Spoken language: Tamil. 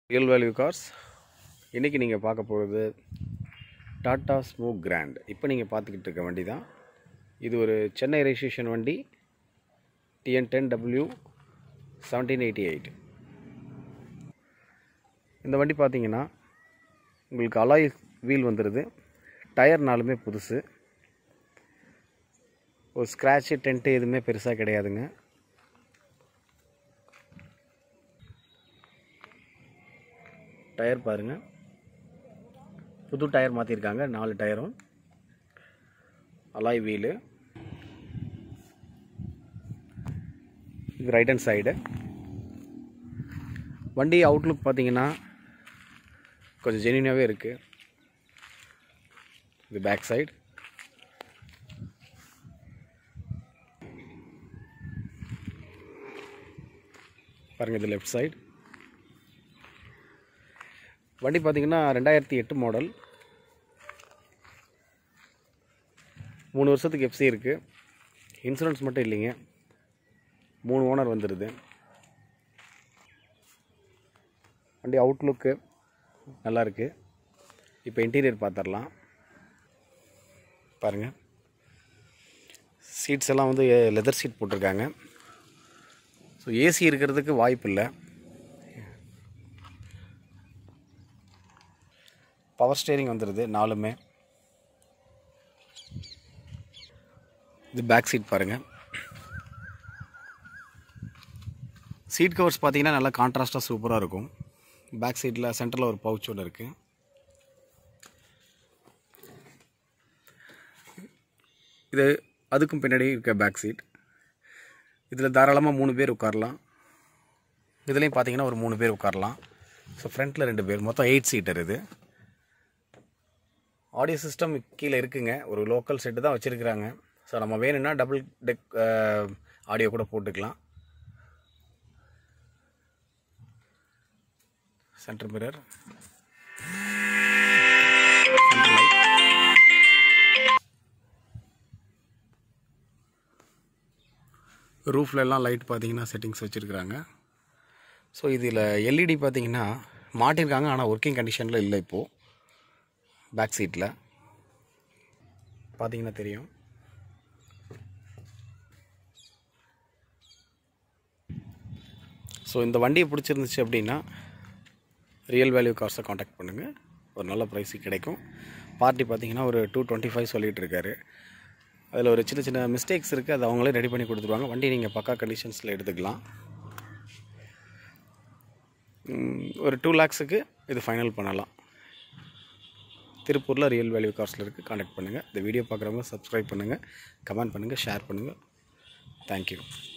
Real value cars. இன்றைக்கி நீங்கள் பார்க்க போகிறது டாட்டா ஸ்மோக் கிராண்ட். இப்போ நீங்கள் பார்த்துக்கிட்டு இருக்க வண்டி தான். இது ஒரு சென்னை ரெஜிஸ்ட்ரேஷன் வண்டி, TN10W 1788. இந்த வண்டி பார்த்தீங்கன்னா உங்களுக்கு அலாய் வீல் வந்துடுது. டயர் நாலுமே புதுசு. ஒரு ஸ்க்ராட்சு டென்ட்டு எதுவுமே பெருசாக கிடையாதுங்க. டயர் பாருங்கள், புது டயர் மாற்றிருக்காங்க. 4 டயரும் அலாய் வீலு. இது ரைட் ஹேண்ட் சைடு. வண்டி அவுட்லுக் பார்த்தீங்கன்னா கொஞ்சம் ஜென்யூனாகவே இருக்குது. இது பேக் சைடு. பாருங்கள், இது லெஃப்ட் சைடு. வண்டி பார்த்திங்கன்னா 2008 மாடல். 3 வருஷத்துக்கு எஃப்சி இருக்குது. இன்சூரன்ஸ் மட்டும் இல்லைங்க, 3 ஓனர் வந்துடுது. வண்டி அவுட்லுக்கு நல்லாயிருக்கு. இப்போ இன்டீரியர் பார்த்துடலாம். பாருங்கள், சீட்ஸ் எல்லாம் வந்து லெதர் சீட் போட்டிருக்காங்க. ஸோ ஏசி இருக்கிறதுக்கு வாய்ப்பு இல்லை. பவர் ஸ்டேரிங் வந்துடுது 4மே. இது பேக் சீட் பாருங்கள். சீட் கவர்ஸ் பார்த்தீங்கன்னா நல்லா கான்ட்ராஸ்டாக சூப்பராக இருக்கும். பேக் சீட்டில் சென்டரில் ஒரு பவுச் ஒன்று இருக்குது. இது அதுக்கும் பின்னாடி இருக்க பேக் சீட். இதில் தாராளமாக 3 பேர் உட்காரலாம். இதுலேயும் பார்த்தீங்கன்னா ஒரு 3 பேர் உட்காரலாம். ஸோ ஃப்ரண்ட்டில் 2 பேர், மொத்தம் 8 சீட்டர். இது ஆடியோ சிஸ்டம் கீழே இருக்குங்க. ஒரு லோக்கல் செட்டு தான் வச்சுருக்குறாங்க. ஸோ நம்ம வேணும்னா டபுள் டெக் ஆடியோ கூட போட்டுக்கலாம். சென்டர் மிரர், ரூஃப்லெல்லாம் லைட் பார்த்தீங்கன்னா செட்டிங்ஸ் வச்சுருக்குறாங்க. ஸோ இதில் எல்இடி பார்த்தீங்கன்னா மாட்டியிருக்காங்க, ஆனால் ஒர்க்கிங் கண்டிஷனில் இல்லை. இப்போது பேக் சீட்டில் பார்த்தீங்கன்னா தெரியும். ஸோ இந்த வண்டியை பிடிச்சிருந்துச்சு அப்படின்னா ரியல் வேல்யூ கார்ஸை காண்டாக்ட் பண்ணுங்கள். ஒரு நல்ல ப்ரைஸுக்கு கிடைக்கும். பார்ட்டி பார்த்தீங்கன்னா ஒரு 225 சொல்லிகிட்டு இருக்காரு. அதில் ஒரு சின்ன சின்ன மிஸ்டேக்ஸ் இருக்குது, அது அவங்களே ரெடி பண்ணி கொடுத்துருவாங்க. வண்டி நீங்கள் பக்கா கண்டிஷன்ஸில் எடுத்துக்கலாம். ஒரு 2 lakhsக்கு இது ஃபைனல் பண்ணலாம். திருப்பூரில் ரியல் வேல்யூ கார்ஸில் இருக்குது. காண்டாக்ட் பண்ணுங்கள். இந்த வீடியோ பார்க்குறவங்க சப்ஸ்கிரைப் பண்ணுங்கள், கமெண்ட் பண்ணுங்கள், ஷேர் பண்ணுங்கள். தேங்க்யூ.